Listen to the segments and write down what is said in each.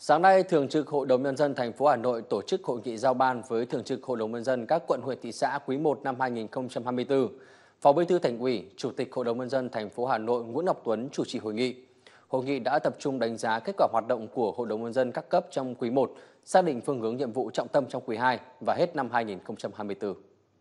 Sáng nay, Thường trực Hội đồng Nhân dân thành phố Hà Nội tổ chức hội nghị giao ban với Thường trực Hội đồng Nhân dân các quận huyện thị xã quý 1 năm 2024. Phó Bí thư Thành ủy, Chủ tịch Hội đồng Nhân dân thành phố Hà Nội Nguyễn Ngọc Tuấn chủ trì hội nghị. Hội nghị đã tập trung đánh giá kết quả hoạt động của Hội đồng Nhân dân các cấp trong quý 1, xác định phương hướng nhiệm vụ trọng tâm trong quý 2 và hết năm 2024.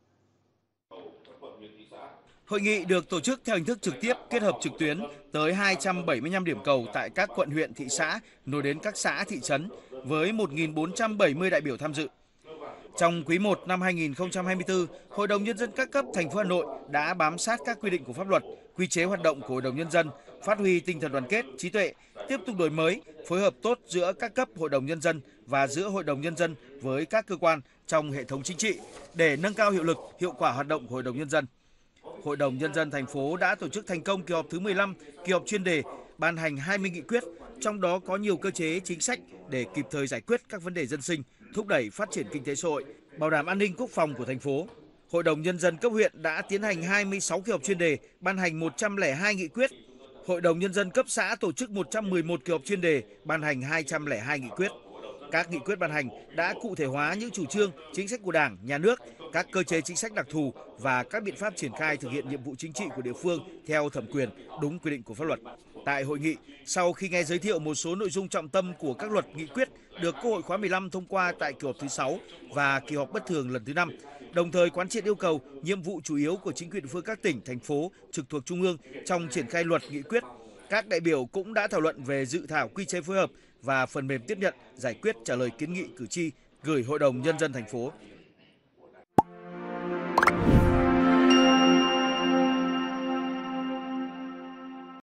Hội nghị được tổ chức theo hình thức trực tiếp kết hợp trực tuyến tới 275 điểm cầu tại các quận huyện thị xã nối đến các xã thị trấn với 1.470 đại biểu tham dự. Trong quý 1 năm 2024, Hội đồng Nhân dân các cấp thành phố Hà Nội đã bám sát các quy định của pháp luật, quy chế hoạt động của Hội đồng Nhân dân, phát huy tinh thần đoàn kết, trí tuệ, tiếp tục đổi mới, phối hợp tốt giữa các cấp Hội đồng Nhân dân và giữa Hội đồng Nhân dân với các cơ quan trong hệ thống chính trị để nâng cao hiệu lực, hiệu quả hoạt động của Hội đồng Nhân dân. Hội đồng Nhân dân thành phố đã tổ chức thành công kỳ họp thứ 15, kỳ họp chuyên đề, ban hành 20 nghị quyết, trong đó có nhiều cơ chế chính sách để kịp thời giải quyết các vấn đề dân sinh, thúc đẩy phát triển kinh tế xã hội, bảo đảm an ninh quốc phòng của thành phố. Hội đồng Nhân dân cấp huyện đã tiến hành 26 kỳ họp chuyên đề, ban hành 102 nghị quyết. Hội đồng Nhân dân cấp xã tổ chức 111 kỳ họp chuyên đề, ban hành 202 nghị quyết. Các nghị quyết ban hành đã cụ thể hóa những chủ trương, chính sách của Đảng, Nhà nước, các cơ chế chính sách đặc thù và các biện pháp triển khai thực hiện nhiệm vụ chính trị của địa phương theo thẩm quyền, đúng quy định của pháp luật. Tại hội nghị, sau khi nghe giới thiệu một số nội dung trọng tâm của các luật nghị quyết được Quốc hội khóa 15 thông qua tại kỳ họp thứ 6 và kỳ họp bất thường lần thứ 5, đồng thời quán triệt yêu cầu nhiệm vụ chủ yếu của chính quyền địa phương các tỉnh, thành phố trực thuộc trung ương trong triển khai luật nghị quyết, các đại biểu cũng đã thảo luận về dự thảo quy chế phối hợp và phần mềm tiếp nhận, giải quyết trả lời kiến nghị cử tri gửi Hội đồng Nhân dân thành phố.